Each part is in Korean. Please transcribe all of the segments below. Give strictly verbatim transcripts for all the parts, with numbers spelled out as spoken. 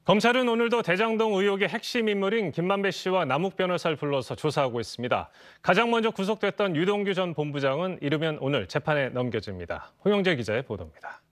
검찰은 오늘도 대장동 의혹의 핵심 인물인 김만배 씨와 남욱 변호사를 불러서 조사하고 있습니다. 가장 먼저 구속됐던 유동규 전 본부장은 이르면 오늘 재판에 넘겨집니다. 홍영재 기자의 보도입니다.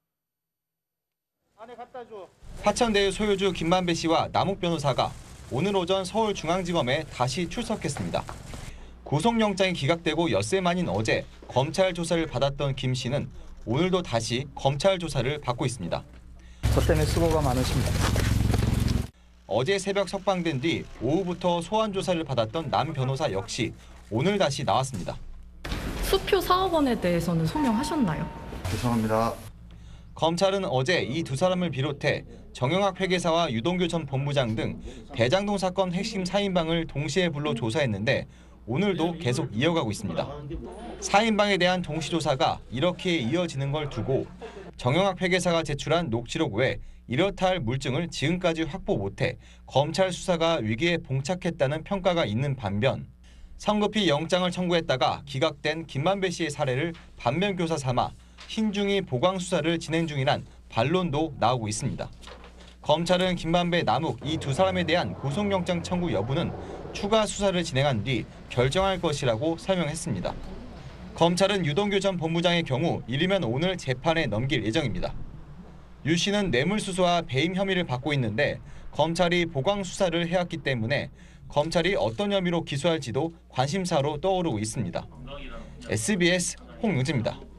화천대유 소유주 김만배 씨와 남욱 변호사가 오늘 오전 서울중앙지검에 다시 출석했습니다. 구속영장이 기각되고 엿새 만인 어제 검찰 조사를 받았던 김 씨는 오늘도 다시 검찰 조사를 받고 있습니다. 저 때문에 수고가 많으십니다. 어제 새벽 석방된 뒤 오후부터 소환 조사를 받았던 남 변호사 역시 오늘 다시 나왔습니다. 수표 사억 원에 대해서는 소명하셨나요? 죄송합니다. 검찰은 어제 이 두 사람을 비롯해 정영학 회계사와 유동규 전 본부장 등 대장동 사건 핵심 사인방을 동시에 불러 조사했는데 오늘도 계속 이어가고 있습니다. 사인방에 대한 동시 조사가 이렇게 이어지는 걸 두고 정영학 회계사가 제출한 녹취록 외 이렇다 할 물증을 지금까지 확보 못해 검찰 수사가 위기에 봉착했다는 평가가 있는 반면 성급히 영장을 청구했다가 기각된 김만배 씨의 사례를 반면교사 삼아 신중히 보강 수사를 진행 중이란 반론도 나오고 있습니다. 검찰은 김만배, 남욱 이 두 사람에 대한 구속영장 청구 여부는 추가 수사를 진행한 뒤 결정할 것이라고 설명했습니다. 검찰은 유동규 전 본부장의 경우 이르면 오늘 재판에 넘길 예정입니다. 유 씨는 뇌물수수와 배임 혐의를 받고 있는데 검찰이 보강 수사를 해왔기 때문에 검찰이 어떤 혐의로 기소할지도 관심사로 떠오르고 있습니다. 에스비에스 홍영재입니다.